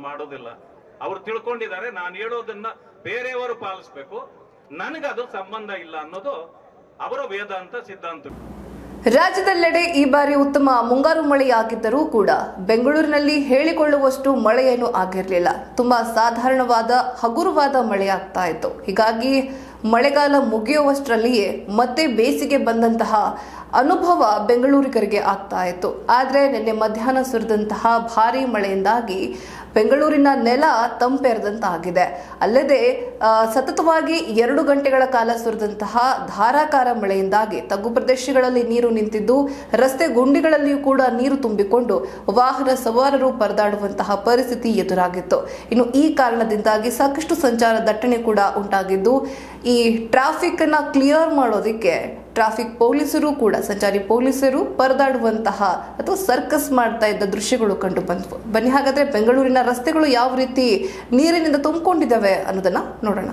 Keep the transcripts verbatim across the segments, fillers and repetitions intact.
ಮಾಡೋದಿಲ್ಲ. ಅವ್ರು ತಿಳ್ಕೊಂಡಿದ್ದಾರೆ ನಾನು ಹೇಳೋದನ್ನ ಬೇರೆಯವರು ಪಾಲಿಸ್ಬೇಕು, ನನಗದು ಸಂಬಂಧ ಇಲ್ಲ ಅನ್ನೋದು ಅವರ ವೇದಾಂತ ಸಿದ್ಧಾಂತ. ರಾಜ್ಯದೆಲ್ಲೆಡೆ ಈ ಬಾರಿ ಉತ್ತಮ ಮುಂಗಾರು ಮಳೆಯಾಗಿದ್ದರೂ ಕೂಡ ಬೆಂಗಳೂರಿನಲ್ಲಿ ಹೇಳಿಕೊಳ್ಳುವಷ್ಟು ಮಳೆಯೇನೂ ಆಗಿರಲಿಲ್ಲ. ತುಂಬಾ ಸಾಧಾರಣವಾದ ಹಗುರವಾದ ಮಳೆಯಾಗ್ತಾ ಇತ್ತು. ಹೀಗಾಗಿ ಮಳೆಗಾಲ ಮುಗಿಯುವಷ್ಟರಲ್ಲಿಯೇ ಮತ್ತೆ ಬೇಸಿಗೆ ಬಂದಂತಹ ಅನುಭವ ಬೆಂಗಳೂರಿಗರಿಗೆ ಆಗ್ತಾ ಇತ್ತು. ಆದರೆ ನಿನ್ನೆ ಮಧ್ಯಾಹ್ನ ಸುರಿದಂತಹ ಭಾರೀ ಮಳೆಯಿಂದಾಗಿ ಬೆಂಗಳೂರಿನ ನೆಲ ತಂಪೆರೆದಂತಾಗಿದೆ. ಅಲ್ಲದೆ ಸತತವಾಗಿ ಎರಡು ಗಂಟೆಗಳ ಕಾಲ ಸುರಿದಂತಹ ಧಾರಾಕಾರ ಮಳೆಯಿಂದಾಗಿ ತಗ್ಗು ಪ್ರದೇಶಗಳಲ್ಲಿ ನೀರು ನಿಂತಿದ್ದು, ರಸ್ತೆ ಗುಂಡಿಗಳಲ್ಲಿಯೂ ಕೂಡ ನೀರು ತುಂಬಿಕೊಂಡು ವಾಹನ ಸವಾರರು ಪರದಾಡುವಂತಹ ಪರಿಸ್ಥಿತಿ ಎದುರಾಗಿತ್ತು. ಇನ್ನು ಈ ಕಾರಣದಿಂದಾಗಿ ಸಾಕಷ್ಟು ಸಂಚಾರ ದಟ್ಟಣೆ ಕೂಡ ಉಂಟಾಗಿದ್ದು, ಈ ಟ್ರಾಫಿಕ್ ಅನ್ನ ಕ್ಲಿಯರ್ ಮಾಡೋದಕ್ಕೆ ಟ್ರಾಫಿಕ್ ಪೊಲೀಸರು ಕೂಡ ಸಂಚಾರಿ ಪೊಲೀಸರು ಪರದಾಡುವಂತಹ ಅಥವಾ ಸರ್ಕಸ್ ಮಾಡ್ತಾ ಇದ್ದ ದೃಶ್ಯಗಳು ಕಂಡು ಬಂದವು. ಬನ್ನಿ ಹಾಗಾದ್ರೆ ಬೆಂಗಳೂರಿನ ರಸ್ತೆಗಳು ಯಾವ ರೀತಿ ನೀರಿನಿಂದ ತುಂಬಿಕೊಂಡಿದ್ದಾವೆ ಅನ್ನೋದನ್ನ ನೋಡೋಣ.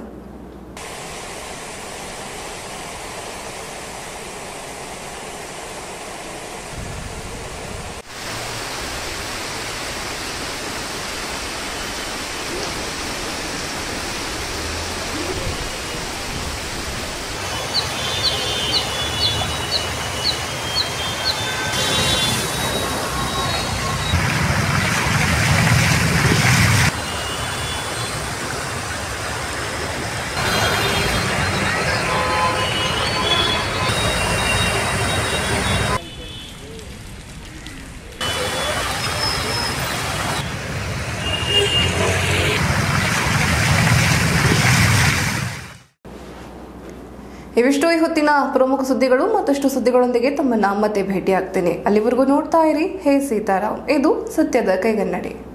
ಇವಿಷ್ಟು ಈ ಹೊತ್ತಿನ ಪ್ರಮುಖ ಸುದ್ದಿಗಳು. ಮತ್ತಷ್ಟು ಸುದ್ದಿಗಳೊಂದಿಗೆ ತಮ್ಮನ್ನ ಮತ್ತೆ ಭೇಟಿ ಆಗ್ತೇನೆ. ಅಲ್ಲಿವರೆಗೂ ನೋಡ್ತಾ ಇರಿ ಹೇ ಸೀತಾರಾಮ್. ಇದು ಸತ್ಯದ ಕೈಗನ್ನಡಿ.